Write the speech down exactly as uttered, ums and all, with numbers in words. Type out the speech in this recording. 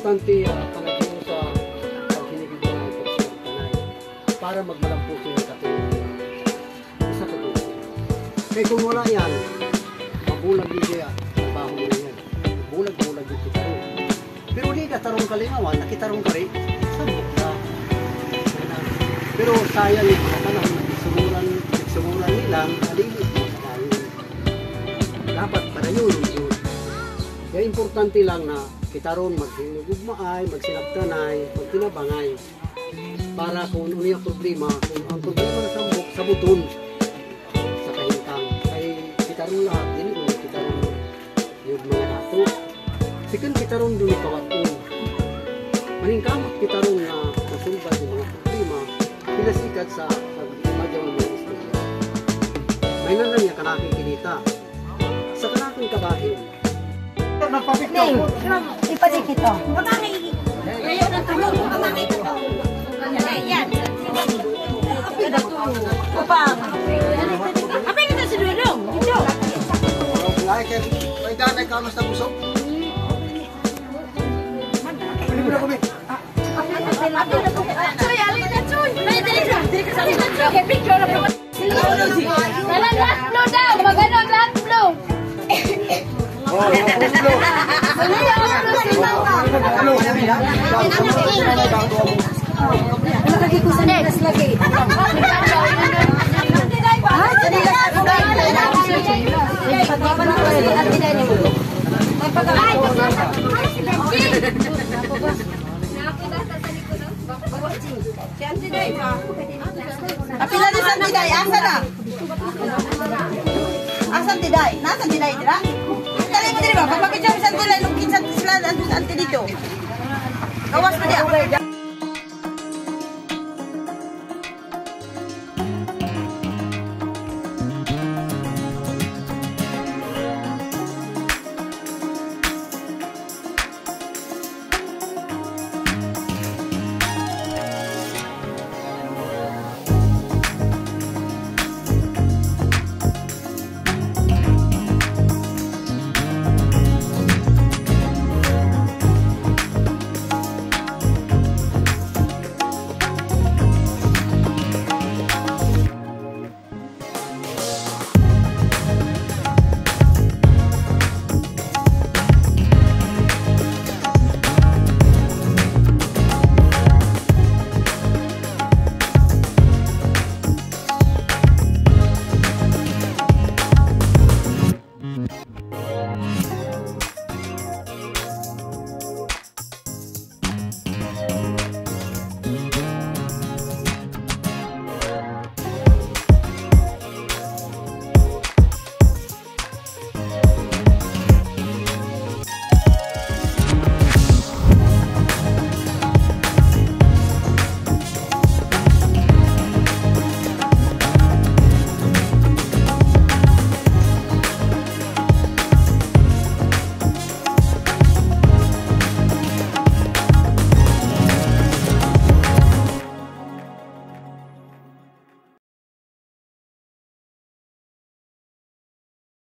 importante uh, panagin sa paghinigid ng pagsasanay para magmalampusin yung katulong isa ko doon. Kaya kung wala yan, mabulag din siya ang baho mo yan. Bulag-bulag yung kitarong. Pero di ka tarong kalingawan, nakitarong ka rin, sabot ka. Pero sayang yung mga panahon, nagsumuran, nagsumuran nilang, alilit mo sa kayo. Dapat para yun, yun. Kaya importante lang na kitaron maghinugugmaay, magsinagtanay, magtinabangay. Para kung ano yung problema, kung ang problema na sambok, sabuton sa kahintang. Kaya kitaron lahat, hindi mo kitaron yung mga nato. Sikan kitaron doon ikawatin. Maningkamot kitaron na masulbad yung mga problema, pinasikat sa pag-imadyaw ng mga istorya. May nalang niya kanaking kinita. Sa kanaking kabahin, Ning, ipadik ito. Ayaw ng tulong. Yan. Upang. Apa yang kita sedulung? Itu. May danay ka mas na busog? Pwede mo na kami. Cuy, alin na cuy. May dali ka. Dali ka sa alin na cuy. Okay, picture na po. Kailan last blow daw. Maganon last blow. Oh, blow. Lagi ko sa next lagi. Apila ni Santiday, asa na? Asan Tiday? Nasaan Tiday dira? Dali mo diri ba? Kapag kita Santiday lugin sa sila anti dito. Gawas pa dia.